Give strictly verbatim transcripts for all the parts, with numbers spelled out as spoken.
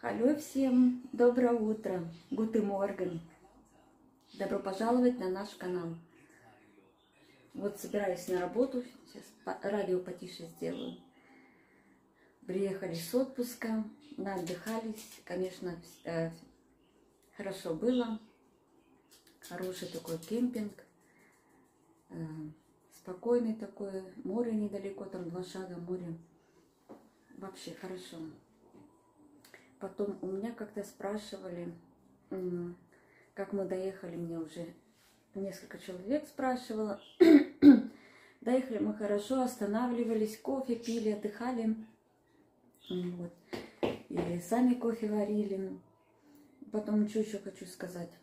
Алло, всем доброе утро, Guten Morgen. Добро пожаловать на наш канал. Вот собираюсь на работу, сейчас радио потише сделаю. Приехали с отпуска, наотдыхались, конечно, э, хорошо было. Хороший такой кемпинг, э, спокойный такой, море недалеко, там два шага моря. Вообще хорошо. Потом у меня как-то спрашивали, как мы доехали, мне уже несколько человек спрашивало. Доехали мы хорошо, останавливались, кофе пили, отдыхали. Вот. И сами кофе варили. Потом что еще хочу сказать.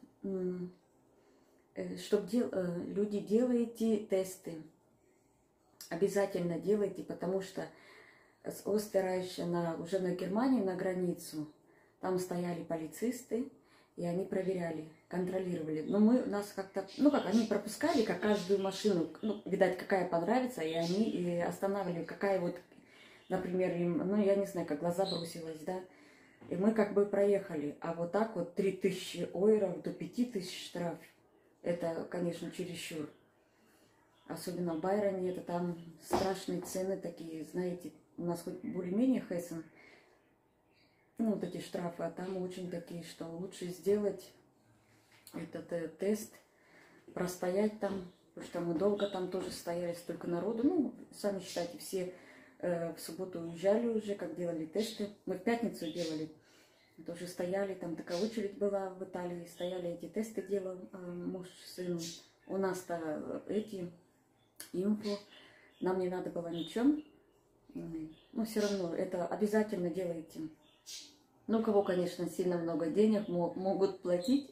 Чтобы дел... люди делаете тесты. Обязательно делайте, потому что с Остерайша на, уже на Германию, на границу, там стояли полицисты, и они проверяли, контролировали. Но мы, нас как-то, ну как, они пропускали, как каждую машину, ну, видать, какая понравится, и они и останавливали, какая вот, например, им, ну, я не знаю, как глаза бросилась, да, и мы как бы проехали. А вот так вот три тысячи ойров до пяти тысяч штраф, это, конечно, чересчур. Особенно в Байроне, это там страшные цены такие, знаете, у нас хоть более-менее Хессен, ну, вот эти штрафы, а там очень такие, что лучше сделать этот э, тест, простоять там, потому что мы долго там тоже стояли, столько народу. Ну, сами считайте, все э, в субботу уезжали уже, как делали тесты. Мы в пятницу делали, тоже стояли, там такая очередь была в Италии, стояли эти тесты, делал э, муж с сыном. У нас-то эти инфо, нам не надо было ничего. Но все равно это обязательно делайте. Ну, у кого, конечно, сильно много денег, могут платить.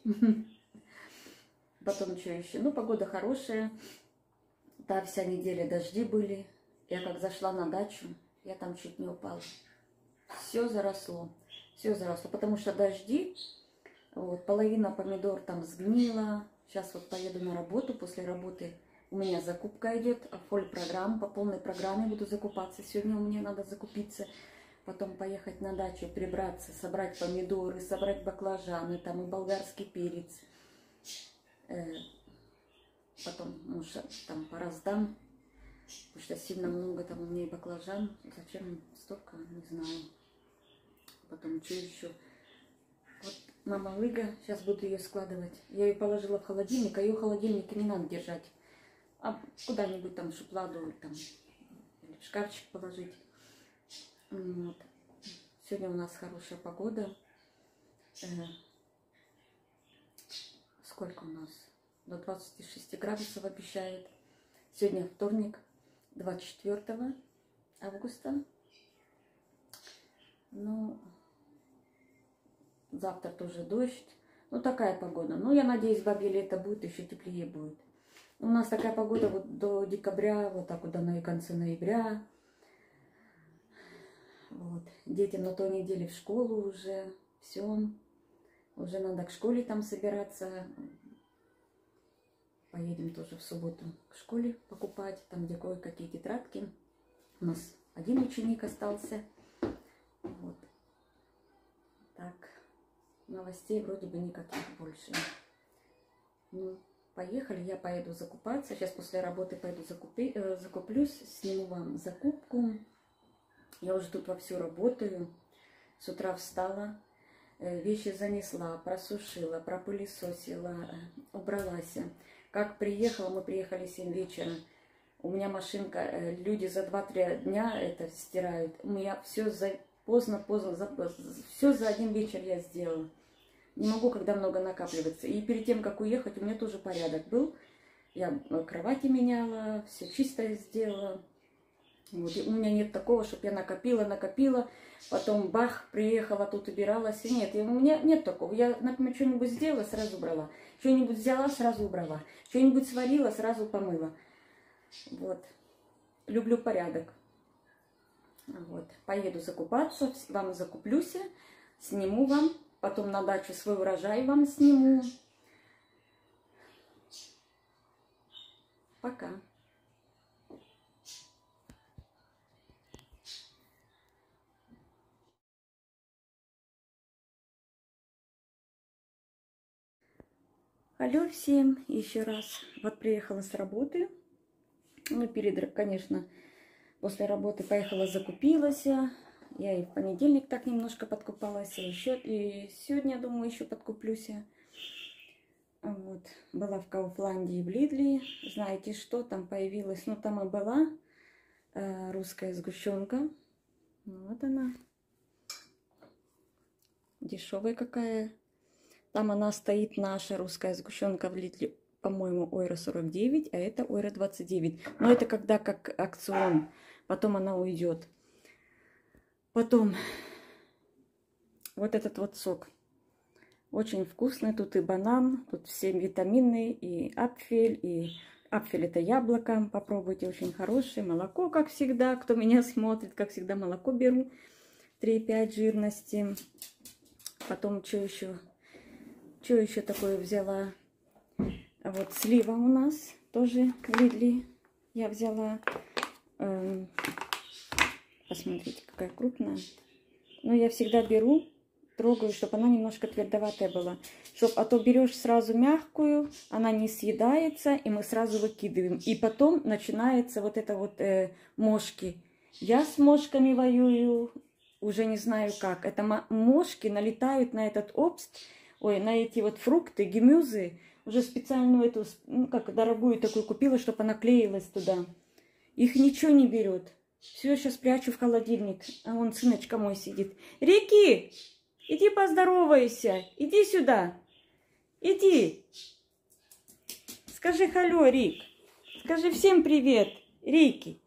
Потом что еще? Ну, погода хорошая. Да, вся неделя дожди были. Я как зашла на дачу, я там чуть не упала. Все заросло. Все заросло. Потому что дожди, вот, половина помидор там сгнила. Сейчас вот поеду на работу, после работы у меня закупка идет, фоль программ, по полной программе буду закупаться. Сегодня у меня надо закупиться, потом поехать на дачу, прибраться, собрать помидоры, собрать баклажаны, там и болгарский перец. Потом, может, там пораздам, потому что сильно много там у меня и баклажан. Зачем столько, не знаю. Потом что еще? Вот мама Лыга, сейчас буду ее складывать. Я ее положила в холодильник, а ее в холодильнике не надо держать. А куда-нибудь там в шоколаду там, или в шкафчик положить. Вот. Сегодня у нас хорошая погода. Э, сколько у нас? До двадцати шести градусов обещает. Сегодня вторник, двадцать четвёртого августа. Ну, завтра тоже дождь. Ну, такая погода. Ну, я надеюсь, бабье лето будет, еще теплее будет. У нас такая погода вот до декабря, вот так вот до на конце ноября. Вот. Детям на той неделе в школу уже. Все. Уже надо к школе там собираться. Поедем тоже в субботу к школе покупать. Там где кое-какие тетрадки. У нас один ученик остался. Вот. Так. Новостей вроде бы никаких больше. Ну, поехали, я поеду закупаться. Сейчас после работы пойду закупи, э, закуплюсь, сниму вам закупку. Я уже тут вовсю работаю. С утра встала, э, вещи занесла, просушила, пропылесосила, э, убралась. Как приехала, мы приехали в семь вечера. У меня машинка, э, люди за два-три дня это стирают. У меня все за поздно, поздно, за, все за один вечер я сделала. Не могу, когда много накапливается. И перед тем, как уехать, у меня тоже порядок был. Я кровати меняла, все чистое сделала. Вот. И у меня нет такого, чтобы я накопила, накопила, потом бах, приехала, тут убиралась. Нет, у меня нет такого. Я, например, что-нибудь сделала, сразу убрала. Что-нибудь взяла, сразу убрала. Что-нибудь сварила, сразу помыла. Вот. Люблю порядок. Вот. Поеду закупаться, вам закуплюсь, сниму вам. Потом на дачу свой урожай вам сниму. Пока. Алло всем еще раз. Вот приехала с работы. Ну, перед, конечно, после работы поехала, закупилась. Я и в понедельник так немножко подкупалась. Еще, и сегодня, думаю, еще подкуплюсь. Вот. Была в Кауфланде и в Лидли. Знаете, что там появилось? Ну, там и была э, русская сгущенка. Вот она. Дешевая какая. Там она стоит, наша русская сгущенка в Лидле, по-моему, ойра сорок девять, а это ойра двадцать девять. Но это когда как акцион. Потом она уйдет. Потом вот этот вот сок. Очень вкусный. Тут и банан, тут все витамины, и апфель, и апфель это яблоко. Попробуйте, очень хорошее. Молоко, как всегда. Кто меня смотрит, как всегда, молоко беру. три и пять жирности. Потом что еще? Что еще такое взяла? А вот слива у нас тоже в Лидли я взяла. Эм, посмотрите, какая крупная. Но я всегда беру, трогаю, чтобы она немножко твердоватая была. Чтоб, а то берешь сразу мягкую, она не съедается, и мы сразу выкидываем. И потом начинается вот это вот э, мошки. Я с мошками воюю, уже не знаю как. Это мошки налетают на этот обст. Ой, на эти вот фрукты, гемюзы, уже специальную эту, ну как, дорогую такую купила, чтобы она клеилась туда. Их ничего не берет. Все, сейчас прячу в холодильник. А вон сыночка мой сидит. Рики, иди поздоровайся, иди сюда. Иди. Скажи халё, Рик. Скажи всем привет, Рики.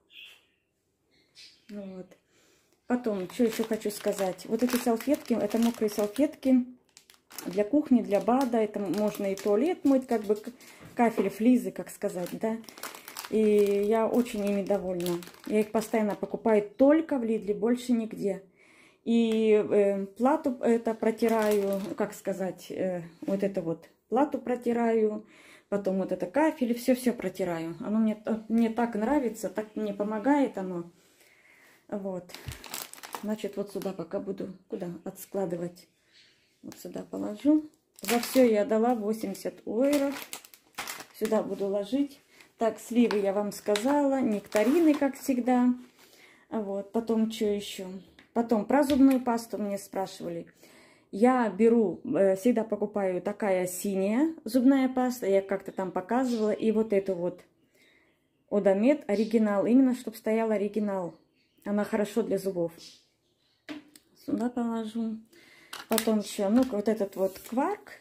Вот. Потом, что еще хочу сказать. Вот эти салфетки, это мокрые салфетки. Для кухни, для бада, это можно и туалет мыть, как бы кафель, флизы, как сказать, да. И я очень ими довольна. Я их постоянно покупаю только в Лидле, больше нигде. И э, плату это протираю, как сказать, э, вот это вот плату протираю, потом вот это кафель, все-все протираю. Оно мне, мне так нравится, так мне помогает оно. Вот. Значит, вот сюда пока буду, куда отскладывать. Вот сюда положу. За все я дала восемьдесят ойров. Сюда буду ложить. Так, сливы я вам сказала. Нектарины, как всегда. Вот. Потом что еще? Потом про зубную пасту мне спрашивали. Я беру, всегда покупаю такая синяя зубная паста. Я как-то там показывала. И вот эту вот Одамед оригинал. Именно, чтобы стоял оригинал. Она хорошо для зубов. Сюда положу. Потом еще, ну, вот этот вот кварк.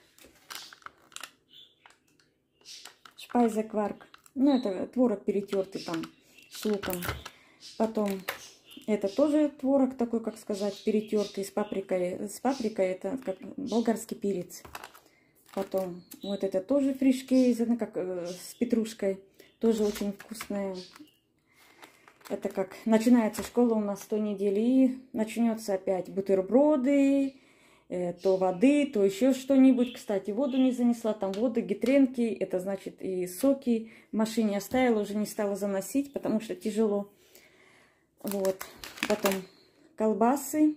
Шпайзе кварк. Ну, это творог перетертый там с луком. Потом это тоже творог такой, как сказать, перетертый с паприкой. С паприкой это как болгарский перец. Потом вот это тоже фришкейз, ну, как э, с петрушкой. Тоже очень вкусная. Это как начинается школа у нас сто недель и начнется опять бутерброды. То воды, то еще что-нибудь. Кстати, воду не занесла. Там воды, гитренки. Это значит и соки в машине оставила. Уже не стала заносить, потому что тяжело. Вот. Потом колбасы.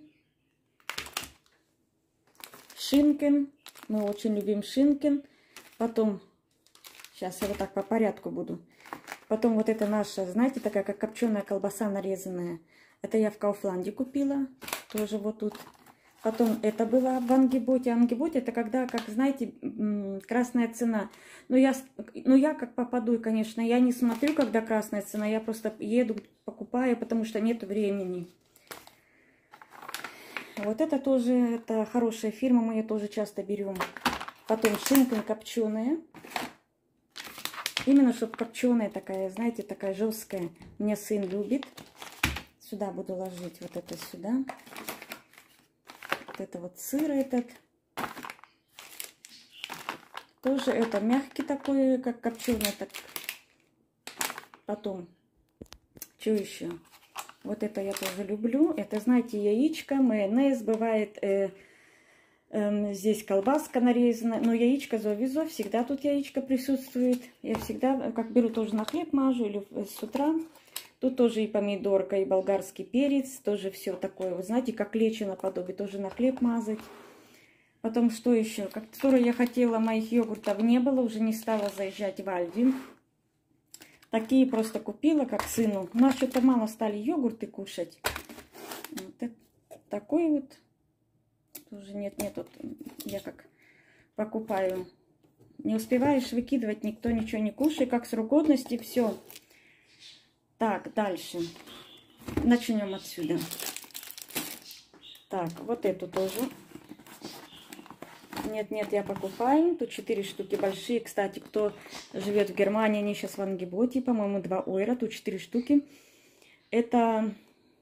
Шинкен. Мы очень любим шинкен. Потом, сейчас я вот так по порядку буду. Потом вот это наша, знаете, такая как копченая колбаса нарезанная. Это я в Кауфланде купила. Тоже вот тут. Потом это было в Ангиботе. Ангибот это когда, как знаете, красная цена. Но я, но я как попаду, конечно, я не смотрю, когда красная цена. Я просто еду, покупаю, потому что нет времени. Вот это тоже, это хорошая фирма, мы ее тоже часто берем. Потом шинка копченая. Именно, чтобы копченая такая, знаете, такая жесткая. Меня сын любит. Сюда буду ложить вот это сюда. Вот это вот сыр этот. Тоже это мягкий такой, как копченый. Так. Потом, что еще? Вот это я тоже люблю. Это, знаете, яичко, майонез. Бывает э, э, здесь колбаска нарезана. Но яичко зовизо. Всегда тут яичко присутствует. Я всегда, как беру, тоже на хлеб мажу или с утра. Тут тоже и помидорка, и болгарский перец. Тоже все такое, вы знаете, как лечо наподобие. Тоже на хлеб мазать. Потом что еще? Как которые я хотела, моих йогуртов не было, уже не стала заезжать в Альди. Такие просто купила, как сыну. У нас что-то мало стали йогурты кушать. Вот такой вот. Тоже нет, нет, вот я как покупаю. Не успеваешь выкидывать, никто ничего не кушает. Как срок годности, все. Так, дальше. Начнем отсюда. Так, вот эту тоже. Нет, нет, я покупаю. Тут четыре штуки большие. Кстати, кто живет в Германии, они сейчас в Ангеботе, по-моему, два ойра. Тут четыре штуки. Это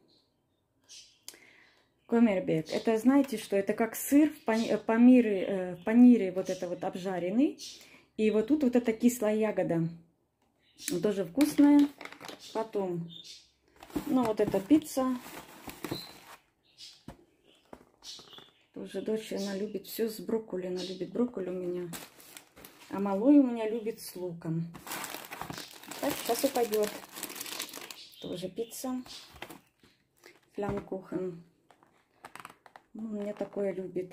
комербек. Это, знаете что? Это как сыр в панире, в панире вот это вот обжаренный. И вот тут вот эта кислая ягода. Тоже вкусная. Потом, ну вот эта пицца. Тоже дочь, она любит все с брокколи. Она любит брокколи у меня. А малой у меня любит с луком. Так, сейчас упадет. Тоже пицца. Флямкухен. Ну, у меня такое любит.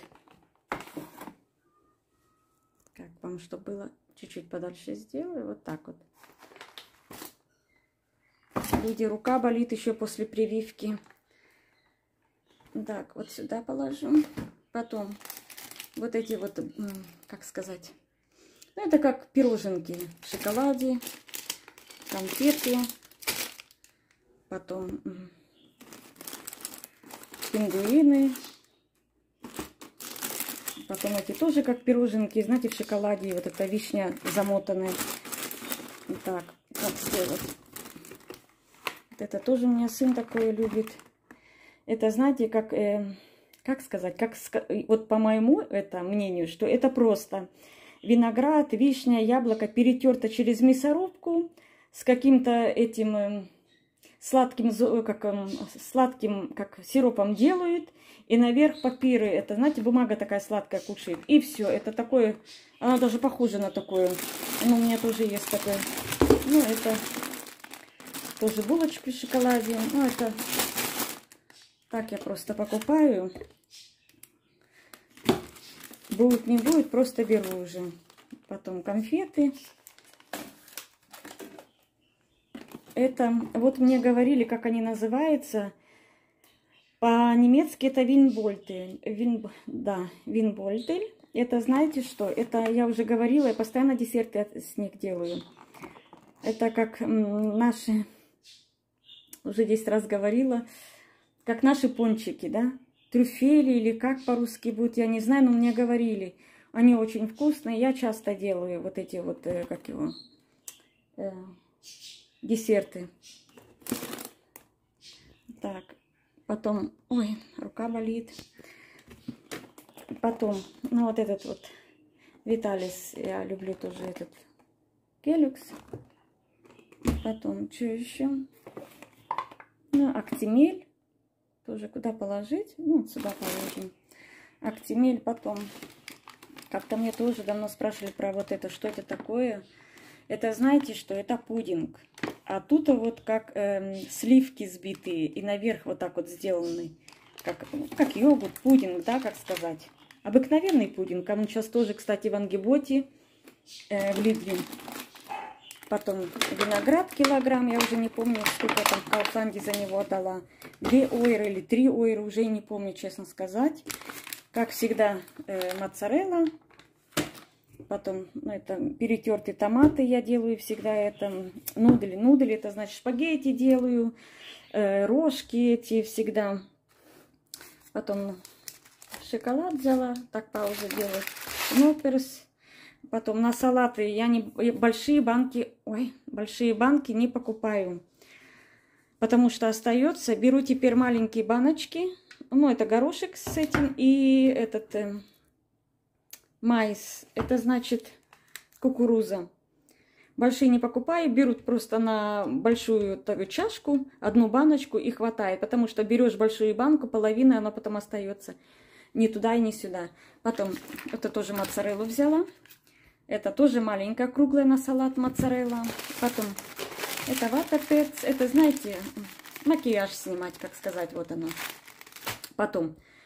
Как вам, что было? Чуть-чуть подальше сделаю. Вот так вот. Люди, рука болит еще после прививки. Так, вот сюда положу. Потом вот эти вот, как сказать, ну, это как пироженки в шоколаде, конфеты. Потом пингвины. Потом эти тоже как пироженки, знаете, в шоколаде. Вот эта вишня замотанная. Так, как сделать? Вот это тоже у меня сын такое любит. Это, знаете, как, э, как сказать, как, вот по моему это мнению, что это просто виноград, вишня, яблоко перетерто через мясорубку с каким-то этим э, сладким, как, э, сладким как сиропом делают. И наверх папиры, это, знаете, бумага такая сладкая кушает. И все, это такое, она даже похожа на такое. Ну, у меня тоже есть такое. Ну, это тоже булочки в шоколаде. Ну, это так я просто покупаю. Будет, не будет, просто беру уже. Потом конфеты. Это, вот мне говорили, как они называются. По-немецки это винбольтель. Вин, да, винбольтель. Это, знаете что? Это, я уже говорила, я постоянно десерты с них делаю. Это как наши, уже десять раз говорила, как наши пончики, да? Трюфели или как по-русски будет, я не знаю, но мне говорили. Они очень вкусные, я часто делаю вот эти вот, э, как его, э, десерты. Так, потом, ой, рука болит. Потом, ну вот этот вот Виталис, я люблю тоже этот Келюкс. Потом, что еще? Ну, Актимель. Тоже куда положить? Ну, сюда положим. Актимель. Потом, как-то мне тоже давно спрашивали про вот это, что это такое. Это, знаете что? Это пудинг. А тут вот как э, сливки сбитые и наверх вот так вот сделаны. Как, как йогурт, пудинг, да, как сказать. Обыкновенный пудинг. Он сейчас тоже, кстати, в Ангеботе, э, в Лидле. Потом виноград килограмм, я уже не помню, сколько я там в Кауфланде за него отдала. Две ойры или три ойры, уже не помню, честно сказать. Как всегда, э, моцарелла. Потом, ну, это перетертые томаты я делаю всегда. Это нудели. Нудели, это значит шпагетти делаю. Э, рожки эти всегда. Потом шоколад взяла, так паузу делать. Ноперс. Потом на салаты я не большие банки, ой, большие банки не покупаю, потому что остается. Беру теперь маленькие баночки, ну это горошек с этим и этот э, майс, это значит кукуруза. Большие не покупаю, берут просто на большую такую чашку одну баночку и хватает, потому что берешь большую банку, половина, она потом остается ни туда и ни сюда. Потом это тоже моцареллу взяла. Это тоже маленькая, круглая на салат моцарелла. Потом это вата-перц. Это, знаете, макияж снимать, как сказать, вот оно. Потом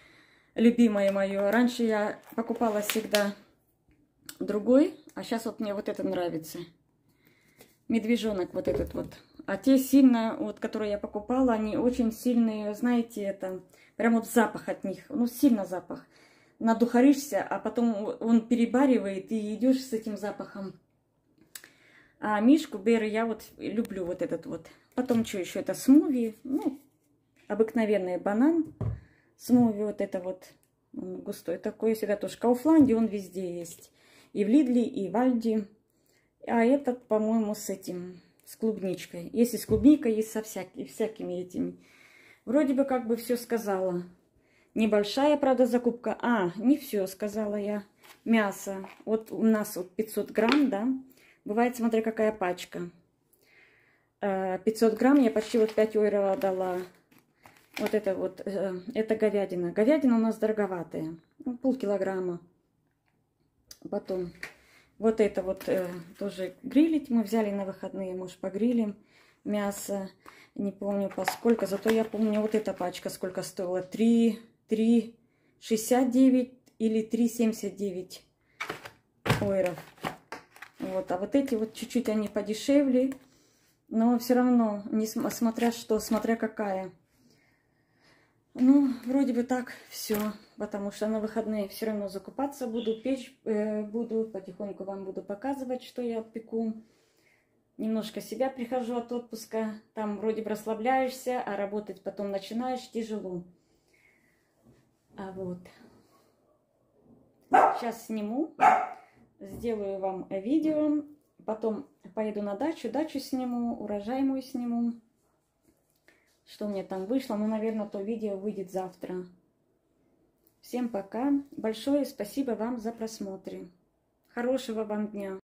любимое мое. Раньше я покупала всегда другой, а сейчас вот мне вот это нравится. Медвежонок вот этот вот. А те сильно, вот, которые я покупала, они очень сильные, знаете, это прям вот запах от них, ну сильно запах. Надухаришься, а потом он перебаривает, и идешь с этим запахом. А Мишку, Беры, я вот люблю вот этот вот. Потом что еще? Это смуви, ну, обыкновенный банан. Смуви вот это вот, он густой такой, всегда тоже. В Кауфланде он везде есть. И в Лидле, и в Альди. А этот, по-моему, с этим, с клубничкой. Если с клубникой, есть со всякими, всякими этими. Вроде бы как бы все сказала. Небольшая, правда, закупка. А, не все сказала я. Мясо. Вот у нас вот пятьсот грамм, да. Бывает, смотря какая пачка. пятьсот грамм я почти вот пять евро дала. Вот это вот, это говядина. Говядина у нас дороговатая. Ну, полкилограмма. Потом вот это вот э, тоже грилить. Мы взяли на выходные, может, погрилим мясо. Не помню поскольку. Зато я помню, вот эта пачка сколько стоила. три шестьдесят девять или три семьдесят девять ойров. Вот. А вот эти вот чуть-чуть они подешевле. Но все равно, несмотря что, смотря какая. Ну, вроде бы так все, потому что на выходные все равно закупаться буду, печь э, буду, потихоньку вам буду показывать, что я пеку. Немножко себя прихожу от отпуска, там вроде бы расслабляешься, а работать потом начинаешь тяжело. А вот. Сейчас сниму, сделаю вам видео, потом поеду на дачу, дачу сниму, урожай мой сниму. Что мне там вышло, ну, наверное, то видео выйдет завтра. Всем пока. Большое спасибо вам за просмотр. Хорошего вам дня.